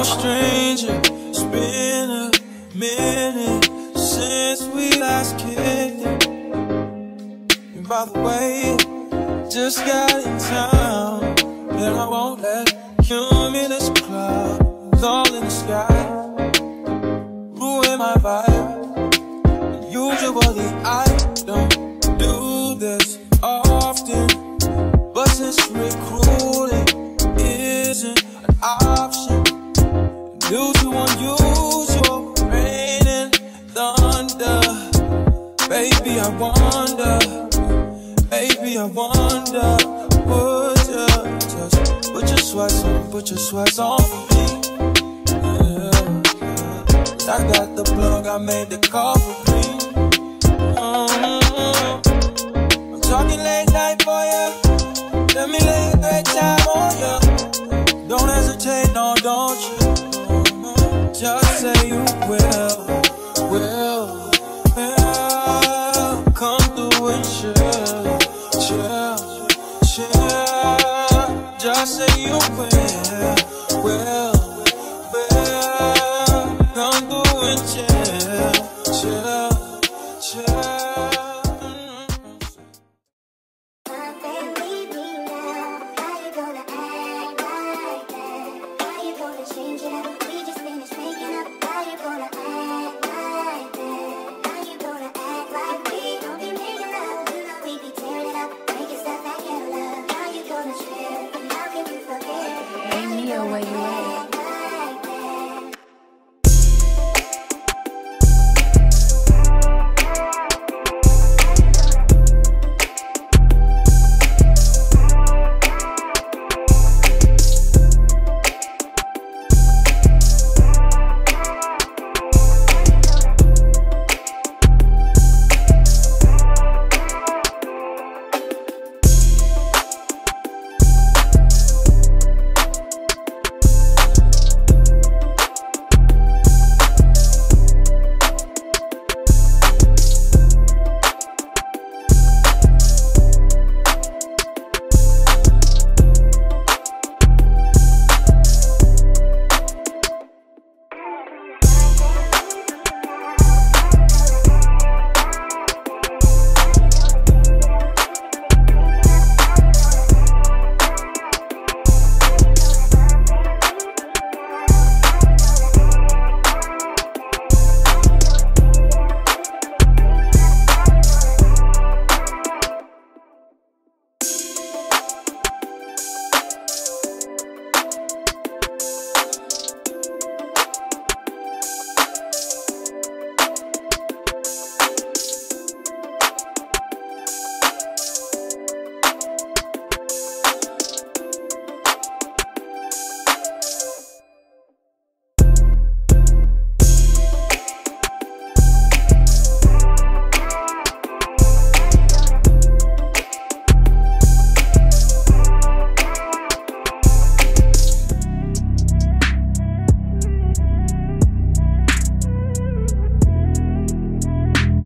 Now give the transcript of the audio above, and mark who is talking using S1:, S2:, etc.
S1: stranger. It's been a minute since we last kicked it. And by the way, just got in town, and I won't let cumulus clouds all in the sky ruin my vibe. Usually I don't do this often, but since recruiting isn't an option due to unusual rain and thunder, baby I wonder, would you just put your sweats on for me? Yeah. I got the plug, I made the call for me. I'm talking late night for ya. Let me lay a great time on ya. Don't hesitate, no, don't you? Just say you will. Come through and chill. Just say you will. Come through and chill.
S2: Change it up, we just finished making up. How you gonna act?